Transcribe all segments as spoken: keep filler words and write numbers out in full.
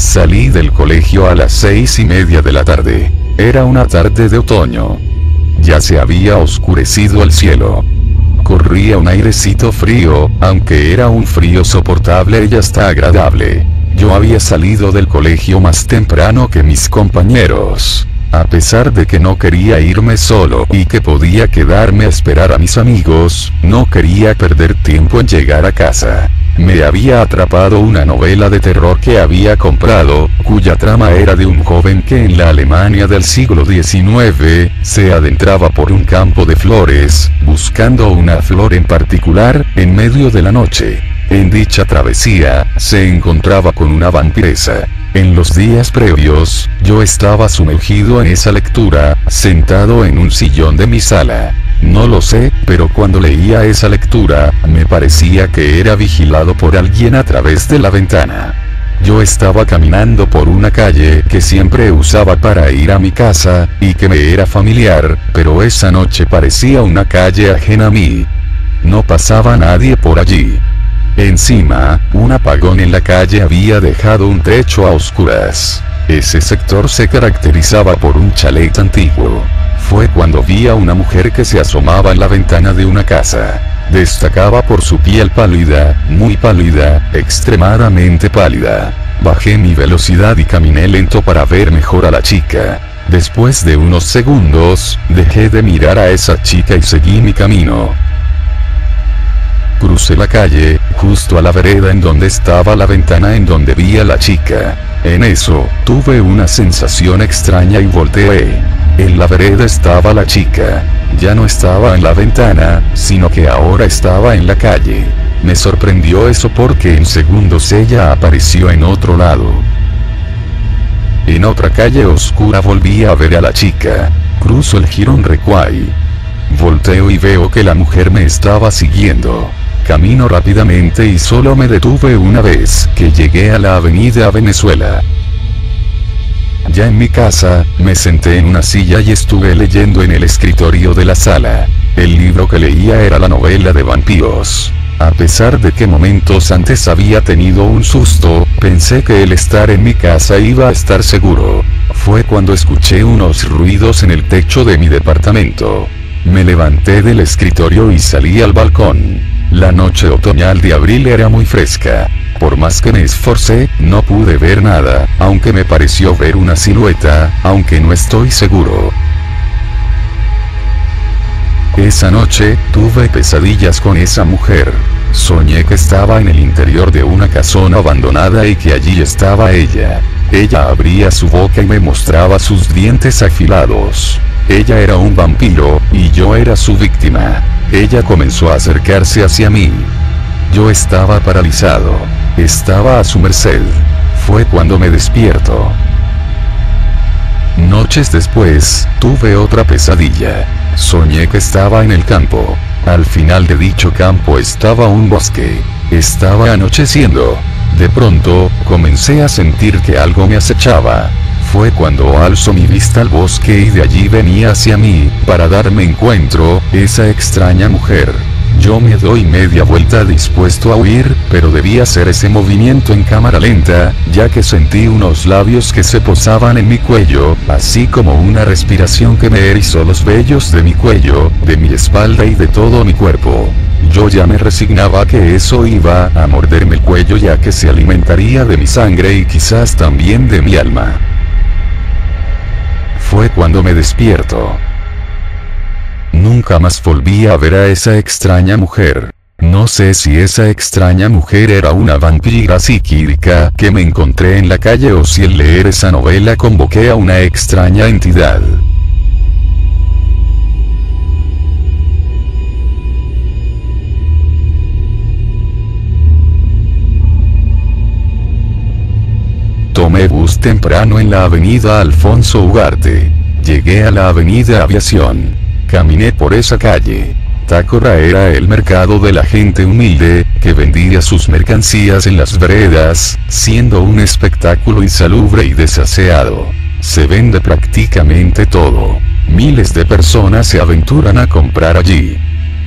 Salí del colegio a las seis y media de la tarde. Era una tarde de otoño. Ya se había oscurecido el cielo. Corría un airecito frío, aunque era un frío soportable y hasta agradable. Yo había salido del colegio más temprano que mis compañeros. A pesar de que no quería irme solo y que podía quedarme a esperar a mis amigos, no quería perder tiempo en llegar a casa. Me había atrapado una novela de terror que había comprado, cuya trama era de un joven que en la Alemania del siglo diecinueve, se adentraba por un campo de flores, buscando una flor en particular, en medio de la noche. En dicha travesía, se encontraba con una vampiresa. En los días previos, yo estaba sumergido en esa lectura, sentado en un sillón de mi sala. No lo sé, pero cuando leía esa lectura, me parecía que era vigilado por alguien a través de la ventana. Yo estaba caminando por una calle que siempre usaba para ir a mi casa, y que me era familiar, pero esa noche parecía una calle ajena a mí. No pasaba nadie por allí. Encima, un apagón en la calle había dejado un techo a oscuras. Ese sector se caracterizaba por un chalet antiguo. Fue cuando vi a una mujer que se asomaba en la ventana de una casa. Destacaba por su piel pálida, muy pálida, extremadamente pálida. Bajé mi velocidad y caminé lento para ver mejor a la chica. Después de unos segundos, dejé de mirar a esa chica y seguí mi camino. Crucé la calle, justo a la vereda en donde estaba la ventana en donde vi a la chica. En eso, tuve una sensación extraña y volteé. En la vereda estaba la chica. Ya no estaba en la ventana, sino que ahora estaba en la calle. Me sorprendió eso porque en segundos ella apareció en otro lado. En otra calle oscura volví a ver a la chica. Cruzo el jirón Recuay. Volteo y veo que la mujer me estaba siguiendo. Camino rápidamente y solo me detuve una vez que llegué a la avenida Venezuela. Ya en mi casa, me senté en una silla y estuve leyendo en el escritorio de la sala. El libro que leía era la novela de vampiros. A pesar de que momentos antes había tenido un susto, pensé que el estar en mi casa iba a estar seguro. Fue cuando escuché unos ruidos en el techo de mi departamento. Me levanté del escritorio y salí al balcón. La noche otoñal de abril era muy fresca. Por más que me esforcé, no pude ver nada, aunque me pareció ver una silueta, aunque no estoy seguro. Esa noche, tuve pesadillas con esa mujer. Soñé que estaba en el interior de una casona abandonada y que allí estaba ella. Ella abría su boca y me mostraba sus dientes afilados. Ella era un vampiro, y yo era su víctima. Ella comenzó a acercarse hacia mí. Yo estaba paralizado. Estaba a su merced. Fue cuando me despierto. Noches después, tuve otra pesadilla. Soñé que estaba en el campo. Al final de dicho campo estaba un bosque. Estaba anocheciendo. De pronto, comencé a sentir que algo me acechaba. Fue cuando alzo mi vista al bosque y de allí venía hacia mí, para darme encuentro, esa extraña mujer. Yo me doy media vuelta dispuesto a huir, pero debía hacer ese movimiento en cámara lenta, ya que sentí unos labios que se posaban en mi cuello, así como una respiración que me erizó los vellos de mi cuello, de mi espalda y de todo mi cuerpo. Yo ya me resignaba a que eso iba a morderme el cuello ya que se alimentaría de mi sangre y quizás también de mi alma. Fue cuando me despierto. Nunca más volví a ver a esa extraña mujer. No sé si esa extraña mujer era una vampira psíquica que me encontré en la calle o si al leer esa novela convoqué a una extraña entidad. Tomé bus temprano en la avenida Alfonso Ugarte. Llegué a la avenida Aviación. Caminé por esa calle. Tácora era el mercado de la gente humilde, que vendía sus mercancías en las veredas, siendo un espectáculo insalubre y desaseado. Se vende prácticamente todo. Miles de personas se aventuran a comprar allí.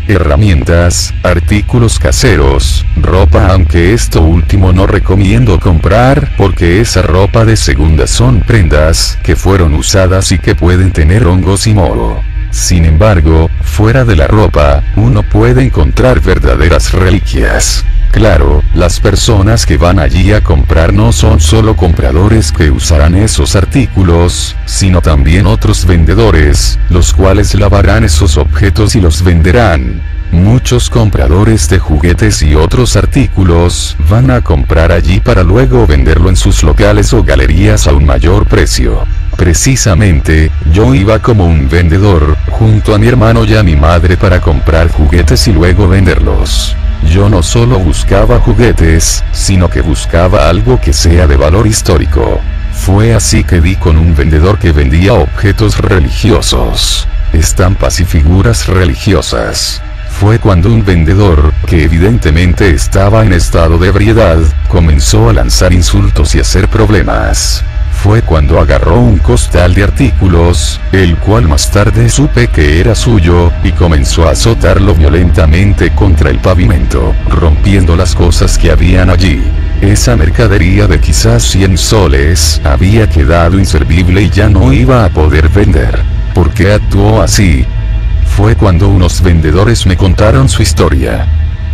herramientas, artículos caseros, ropa, aunque esto último no recomiendo comprar porque esa ropa de segunda son prendas que fueron usadas y que pueden tener hongos y moho. Sin embargo, fuera de la ropa, uno puede encontrar verdaderas reliquias. Claro, las personas que van allí a comprar no son solo compradores que usarán esos artículos, sino también otros vendedores, los cuales lavarán esos objetos y los venderán. Muchos compradores de juguetes y otros artículos van a comprar allí para luego venderlo en sus locales o galerías a un mayor precio. Precisamente, yo iba como un vendedor, junto a mi hermano y a mi madre para comprar juguetes y luego venderlos. Yo no solo buscaba juguetes, sino que buscaba algo que sea de valor histórico. Fue así que di con un vendedor que vendía objetos religiosos, estampas y figuras religiosas. Fue cuando un vendedor, que evidentemente estaba en estado de ebriedad, comenzó a lanzar insultos y hacer problemas. Fue cuando agarró un costal de artículos, el cual más tarde supe que era suyo, y comenzó a azotarlo violentamente contra el pavimento, rompiendo las cosas que habían allí. Esa mercadería de quizás cien soles había quedado inservible y ya no iba a poder vender. ¿Por qué actuó así? Fue cuando unos vendedores me contaron su historia.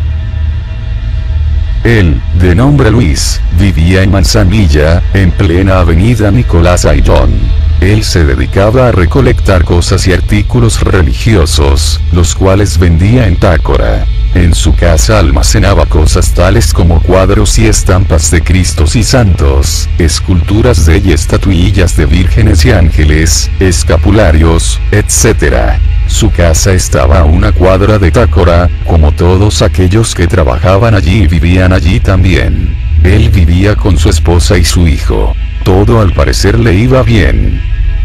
Él, de nombre Luis, vivía en Manzanilla, en plena avenida Nicolás Ayllón. Él se dedicaba a recolectar cosas y artículos religiosos, los cuales vendía en Tácora. En su casa almacenaba cosas tales como cuadros y estampas de Cristos y santos, esculturas de y estatuillas de vírgenes y ángeles, escapularios, etcétera. Su casa estaba a una cuadra de Tácora, como todos aquellos que trabajaban allí y vivían allí también. Él vivía con su esposa y su hijo. Todo al parecer le iba bien.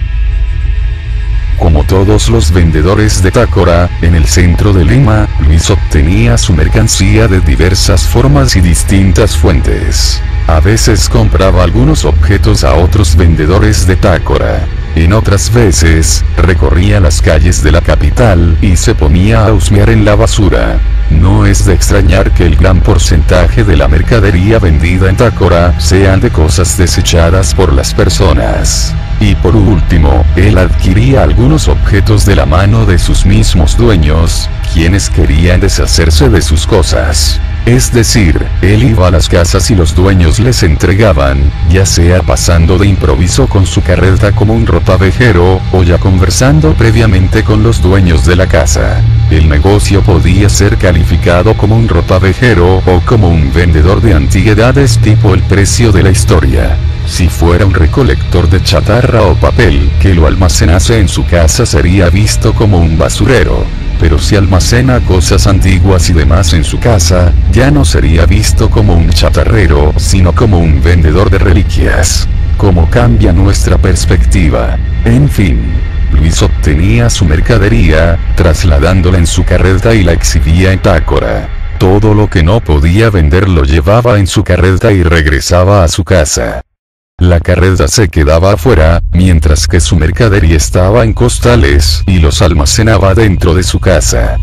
Como todos los vendedores de Tácora, en el centro de Lima, Luis obtenía su mercancía de diversas formas y distintas fuentes. A veces compraba algunos objetos a otros vendedores de Tácora. En otras veces, recorría las calles de la capital y se ponía a husmear en la basura. No es de extrañar que el gran porcentaje de la mercadería vendida en Tácora sean de cosas desechadas por las personas. Y por último, él adquiría algunos objetos de la mano de sus mismos dueños, quienes querían deshacerse de sus cosas. Es decir, él iba a las casas y los dueños les entregaban, ya sea pasando de improviso con su carreta como un ropavejero, o ya conversando previamente con los dueños de la casa. El negocio podía ser calificado como un ropavejero o como un vendedor de antigüedades tipo el precio de la historia. Si fuera un recolector de chatarra o papel que lo almacenase en su casa sería visto como un basurero. Pero si almacena cosas antiguas y demás en su casa, ya no sería visto como un chatarrero, sino como un vendedor de reliquias. ¿Cómo cambia nuestra perspectiva? En fin, Luis obtenía su mercadería, trasladándola en su carreta y la exhibía en Tácora. Todo lo que no podía vender lo llevaba en su carreta y regresaba a su casa. La carreta se quedaba afuera, mientras que su mercadería estaba en costales y los almacenaba dentro de su casa.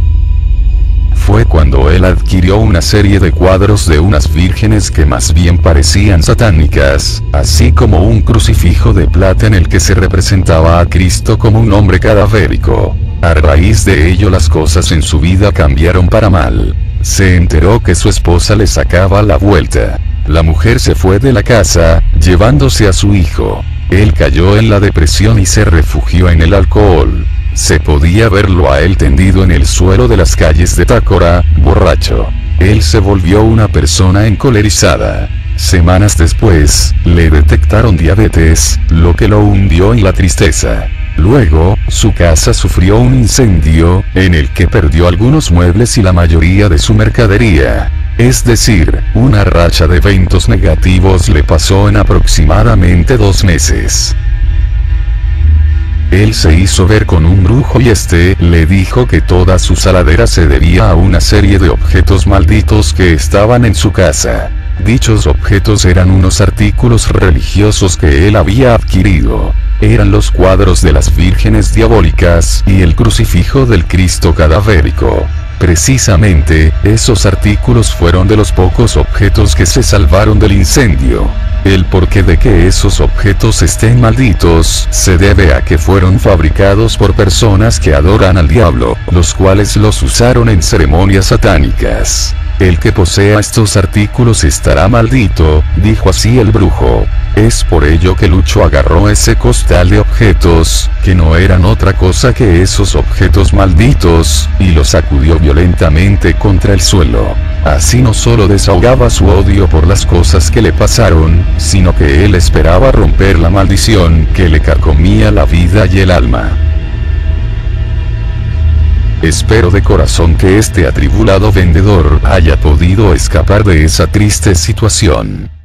Fue cuando él adquirió una serie de cuadros de unas vírgenes que más bien parecían satánicas, así como un crucifijo de plata en el que se representaba a Cristo como un hombre cadavérico. A raíz de ello las cosas en su vida cambiaron para mal. Se enteró que su esposa le sacaba la vuelta. La mujer se fue de la casa, llevándose a su hijo. Él cayó en la depresión y se refugió en el alcohol. Se podía verlo a él tendido en el suelo de las calles de Tácora, borracho. Él se volvió una persona encolerizada. Semanas después, le detectaron diabetes, lo que lo hundió en la tristeza. Luego, su casa sufrió un incendio, en el que perdió algunos muebles y la mayoría de su mercadería. Es decir, una racha de eventos negativos le pasó en aproximadamente dos meses. Él se hizo ver con un brujo y este le dijo que toda su saladera se debía a una serie de objetos malditos que estaban en su casa. Dichos objetos eran unos artículos religiosos que él había adquirido. Eran los cuadros de las vírgenes diabólicas y el crucifijo del Cristo cadavérico. Precisamente, esos artículos fueron de los pocos objetos que se salvaron del incendio. El porqué de que esos objetos estén malditos se debe a que fueron fabricados por personas que adoran al diablo, los cuales los usaron en ceremonias satánicas. El que posea estos artículos estará maldito, dijo así el brujo. Es por ello que Lucho agarró ese costal de objetos, que no eran otra cosa que esos objetos malditos, y los sacudió violentamente contra el suelo. Así no solo desahogaba su odio por las cosas que le pasaron, sino que él esperaba romper la maldición que le carcomía la vida y el alma. Espero de corazón que este atribulado vendedor haya podido escapar de esa triste situación.